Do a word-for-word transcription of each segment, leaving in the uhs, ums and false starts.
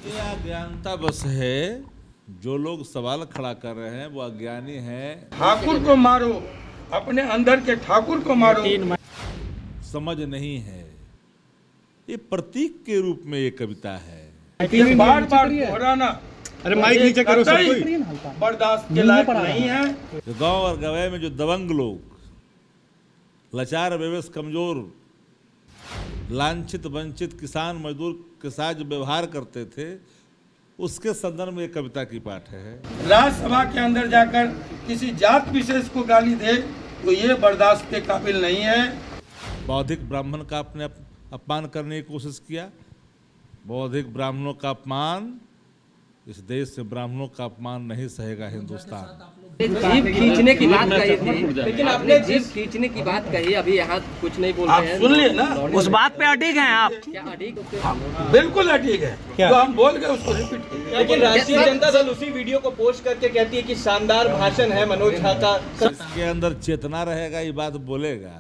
ये अज्ञानता बस है। जो लोग सवाल खड़ा कर रहे हैं वो अज्ञानी हैं। ठाकुर को मारो, अपने अंदर के ठाकुर को मारो। समझ नहीं है। ये प्रतीक के रूप में ये कविता है। बार बार दोहराना, अरे माइक नीचे करो सब कोई। बर्दाश्त के लायक नहीं है। जो गांव और गवाए में जो दबंग लोग, लाचार बेबस कमजोर, लांछित वंचित किसान मजदूर के साथ जो व्यवहार करते थे, उसके संदर्भ में ये कविता की पाठ है। राज्यसभा के अंदर जाकर किसी जात विशेष को गाली दे तो ये बर्दाश्त के काबिल नहीं है। बौद्धिक ब्राह्मण का आपने अपमान करने की कोशिश किया। बौद्धिक ब्राह्मणों का अपमान, इस देश से ब्राह्मणों का अपमान नहीं सहेगा हिंदुस्तान। जीभ खींचने की बात कही थी, लेकिन आपने जीभ खींचने की बात कही, अभी यहाँ कुछ नहीं बोल रहे हैं। सुन लिए ना, उस बात पे अडिग हैं आप? क्या अडिग? बिल्कुल अडिग है। जो हम बोल गए उसको रिपीट कीजिए। लेकिन राष्ट्रीय जनता दल उसी वीडियो को पोस्ट करके कहती है कि शानदार भाषण है मनोज झा का। इसके अंदर चेतना रहेगा, ये बात बोलेगा।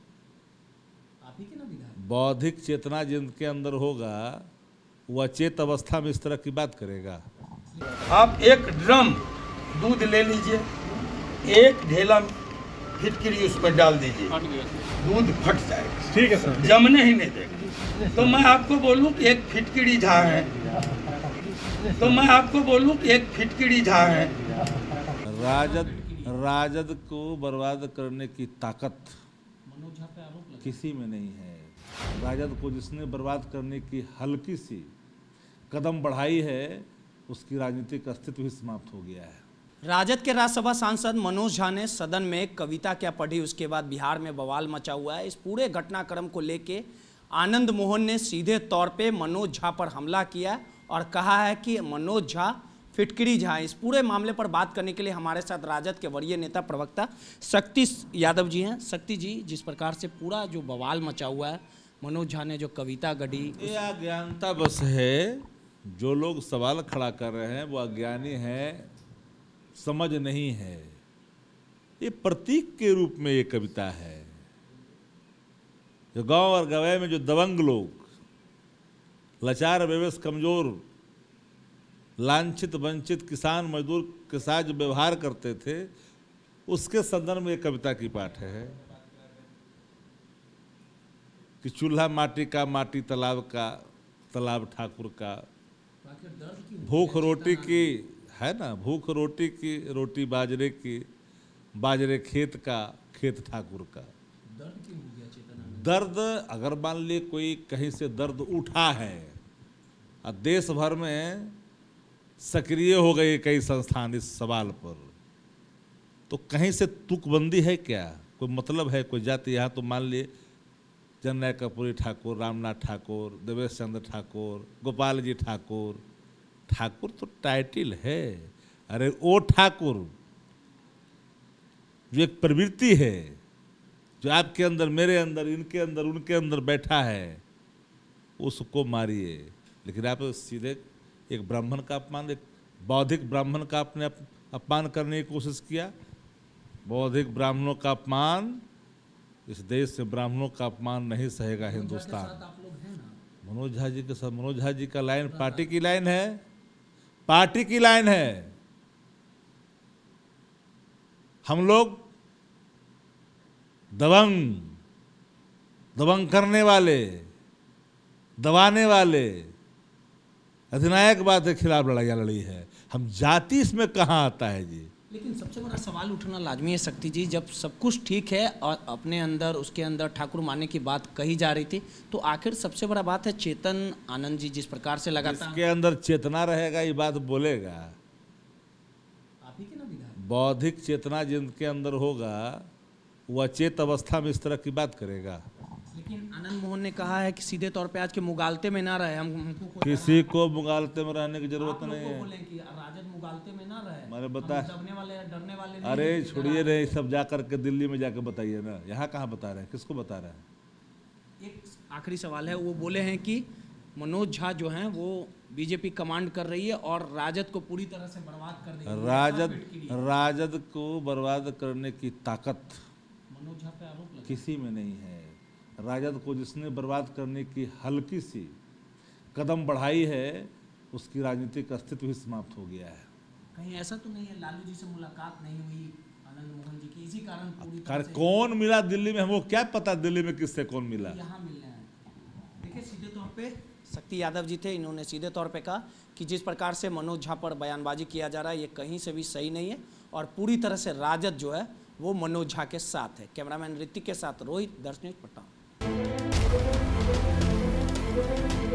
बौद्धिक चेतना जिनके अंदर होगा वो अचेत अवस्था में इस तरह की बात करेगा। आप एक ड्रम दूध ले लीजिए, एक ढेला फिटकरी उसमें डाल दीजिए, दूध फट जाएगा। ठीक है सर। जमने ही नहीं देगा। तो मैं आपको बोलूं कि एक फिटकरी झा है, तो मैं आपको बोलूं कि एक फिटकरी झा है। राजद राजद को बर्बाद करने की ताकत किसी में नहीं है। राजद को जिसने बर्बाद करने की हल्की सी कदम बढ़ाई है, उसकी राजनीतिक अस्तित्व ही समाप्त हो गया है। राजद के राज्यसभा सांसद मनोज झा ने सदन में कविता क्या पढ़ी, उसके बाद बिहार में बवाल मचा हुआ है। इस पूरे घटनाक्रम को लेके आनंद मोहन ने सीधे तौर पे मनोज झा पर हमला किया और कहा है कि मनोज झा फिटकरी झा। इस पूरे मामले पर बात करने के लिए हमारे साथ राजद के वरीय नेता प्रवक्ता शक्ति यादव जी हैं। शक्ति जी, जिस प्रकार से पूरा जो बवाल मचा हुआ है, मनोज झा ने जो कविता गढ़ी, ये अज्ञानता बस है। जो लोग सवाल खड़ा कर रहे हैं वो अज्ञानी हैं, समझ नहीं है। ये प्रतीक के रूप में ये कविता है। जो गांव और गवाए में जो दबंग लोग, लाचार बेबस कमजोर, लांछित वंचित किसान मजदूर के साथ जो व्यवहार करते थे, उसके संदर्भ में ये कविता की पाठ है। कि चूल्हा माटी का, माटी तालाब का, तालाब ठाकुर का, भूख रोटी की है ना, भूख रोटी की, रोटी बाजरे की, बाजरे खेत का, खेत ठाकुर का। दर्द अगर मान लिए कोई कहीं से दर्द उठा है और देश भर में सक्रिय हो गए कई संस्थान इस सवाल पर, तो कहीं से तुकबंदी है क्या? कोई मतलब है कोई जाति? यहाँ तो मान लिए जननायक कर्पूरी ठाकुर, रामनाथ ठाकुर, देवेश चंद्र ठाकुर, गोपाल जी ठाकुर। ठाकुर तो टाइटल है। अरे ओ ठाकुर जो एक प्रवृत्ति है, जो आपके अंदर, मेरे अंदर, इनके अंदर, उनके अंदर बैठा है, उसको मारिए। लेकिन आप सीधे एक ब्राह्मण का अपमान, एक बौद्धिक ब्राह्मण का आपने अपमान करने की कोशिश किया। बौद्धिक ब्राह्मणों का अपमान, इस देश से ब्राह्मणों का अपमान नहीं सहेगा हिंदुस्तान। मनोज झा जी के साथ, मनोज झा जी का लाइन पार्टी की लाइन है, पार्टी की लाइन है। हम लोग दबंग, दबंग करने वाले, दबाने वाले, अधिनायकवाद के खिलाफ लड़ाइयाँ लड़ी है। हम जाति इसमें कहाँ आता है जी? लेकिन सबसे बड़ा सवाल उठना लाजमी है शक्ति जी, जब सब कुछ ठीक है और अपने अंदर, उसके अंदर ठाकुर मानने की बात कही जा रही थी, तो आखिर सबसे बड़ा बात है चेतन आनंद जी जिस प्रकार से लगातार, इसके अंदर चेतना रहेगा, ये बात बोलेगा। आप ही के ना विधायक, बौद्धिक चेतना जिनके अंदर होगा वो अचेत अवस्था में इस तरह की बात करेगा। लेकिन आनंद मोहन ने कहा है कि सीधे तौर पे आज के मुगालते में ना रहे। हम हमको किसी को मुगालते में रहने की जरूरत नहीं है। बोलें कि राजद मुगालते में ना रहे, मैंने बता, दबने वाले, डरने वाले नहीं। अरे छोड़िए रे, सब जा करके दिल्ली में जाकर बताइए ना। यहाँ कहाँ बता रहे हैं? किसको बता रहे हैं? एक आखिरी सवाल है, वो बोले हैं कि मनोज झा जो हैं वो बीजेपी कमांड कर रही है और राजद को पूरी तरह से बर्बाद कर देगी। राजद राजद को बर्बाद करने की ताकत मनोज झा पे आरोप लगा, किसी में नहीं है। राजद को जिसने बर्बाद करने की हल्की सी कदम बढ़ाई है, उसकी राजनीतिक अस्तित्व ही समाप्त हो गया है। कहीं ऐसा तो नहीं है लालू जी से मुलाकात नहीं हुई आनंद मोहन जी की, इसी कारण पूरी कार तरह से कौन मिला दिल्ली में, हमको क्या पता दिल्ली में किससे कौन मिला। यहाँ मिलने आए? देखिए सीधे तौर पे शक्ति यादव जी थे, इन्होंने सीधे तौर पे कहा कि जिस प्रकार से मनोज झा पर बयानबाजी किया जा रहा है ये कहीं से भी सही नहीं है और पूरी तरह से राजद जो है वो मनोज झा के साथ है। कैमरामैन ऋतिक के साथ रोहित, दर्श न्यूज पटना।